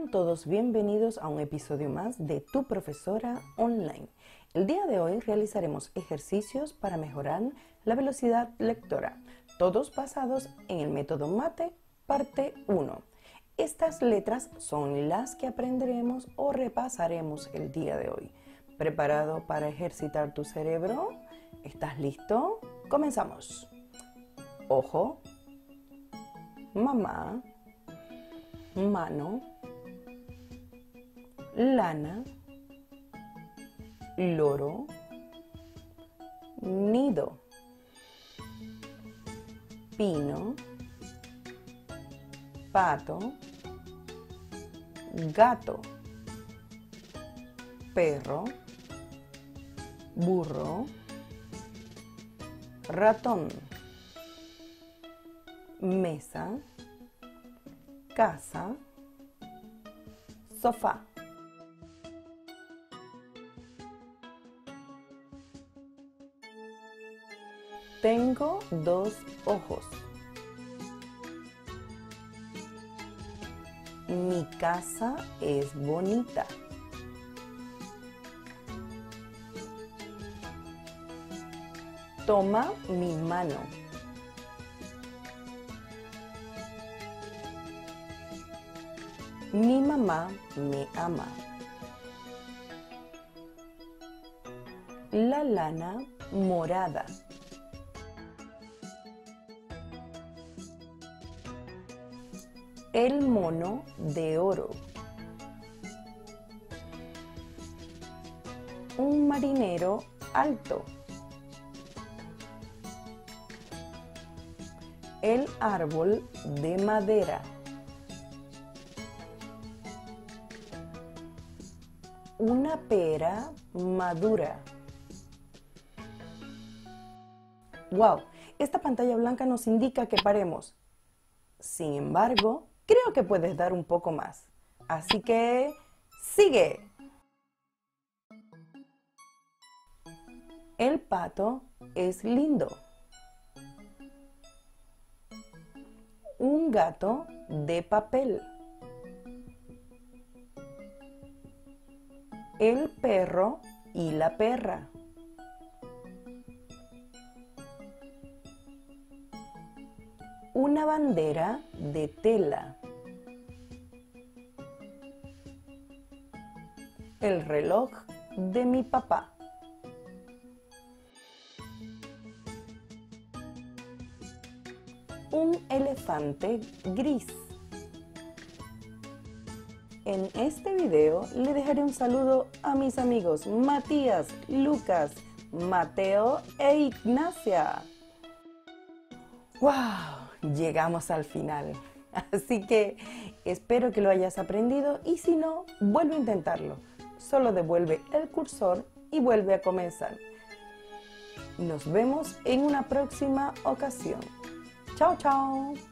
Sean todos bienvenidos a un episodio más de Tu Profesora Online. El día de hoy realizaremos ejercicios para mejorar la velocidad lectora, todos basados en el método MATE, parte 1. Estas letras son las que aprenderemos o repasaremos el día de hoy. ¿Preparado para ejercitar tu cerebro? ¿Estás listo? Comenzamos. Ojo, mamá, mano, lana, loro, nido, pino, pato, gato, perro, burro, ratón, mesa, casa, sofá. Tengo dos ojos. Mi casa es bonita. Toma mi mano. Mi mamá me ama. La lana morada. El mono de oro. Un marinero alto. El árbol de madera. Una pera madura. ¡Wow! Esta pantalla blanca nos indica que paremos. Sin embargo, creo que puedes dar un poco más. Así que, ¡sigue! El pato es lindo. Un gato de papel. El perro y la perra. Una bandera de tela. El reloj de mi papá. Un elefante gris. En este video le dejaré un saludo a mis amigos Matías, Lucas, Mateo e Ignacia. ¡Wow! Llegamos al final. Así que espero que lo hayas aprendido y si no, vuelve a intentarlo. Solo devuelve el cursor y vuelve a comenzar. Nos vemos en una próxima ocasión. ¡Chao, chao!